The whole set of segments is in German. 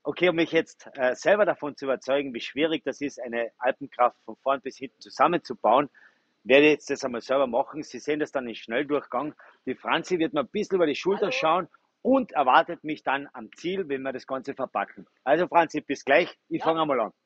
Okay, um mich jetzt selber davon zu überzeugen, wie schwierig das ist, eine Alpenkraft von vorn bis hinten zusammenzubauen, werde ich jetzt das einmal selber machen. Sie sehen das dann im Schnelldurchgang. Die Franzi wird mir ein bisschen über die Schulter Hallo. schauen und erwartet mich dann am Ziel, wenn wir das Ganze verpacken. Also Franzi, bis gleich. Ich Ja. fange einmal an.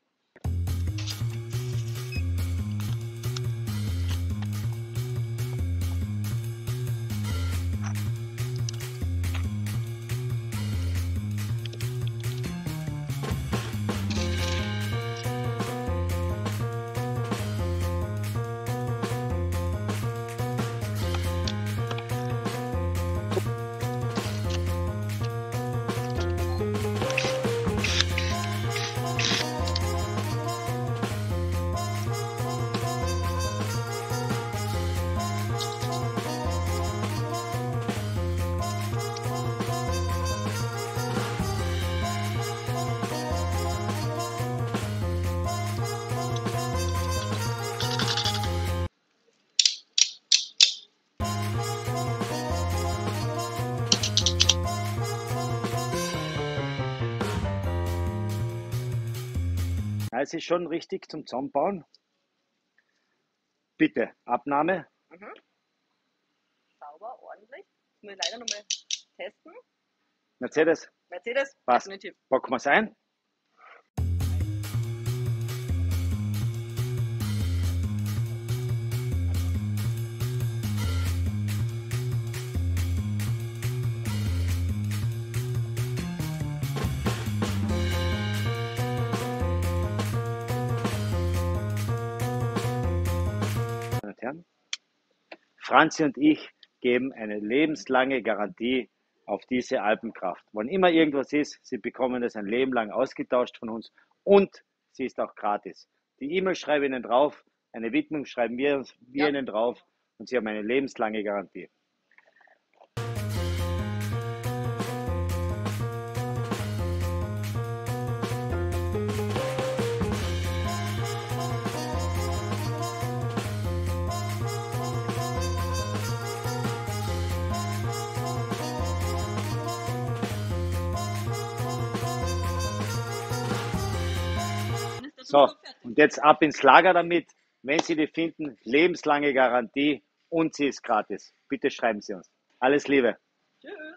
Ja, es ist schon richtig zum Zusammenbauen. Bitte, Abnahme. Mhm. Sauber, ordentlich. Das muss ich leider nochmal testen. Mercedes, Mercedes, passt. definitiv. Packen wir es ein. Meine und Herren, Franzi und ich geben eine lebenslange Garantie auf diese Alpenkraft. Wann immer irgendwas ist, Sie bekommen das ein Leben lang ausgetauscht von uns und sie ist auch gratis. Die E-Mail schreibe ich Ihnen drauf, eine Widmung schreiben wir Ja. Ihnen drauf und Sie haben eine lebenslange Garantie. Dann ist der So, Duschkopf fertig. und jetzt ab ins Lager damit. Wenn Sie die finden, lebenslange Garantie und sie ist gratis. Bitte schreiben Sie uns. Alles Liebe. Tschüss.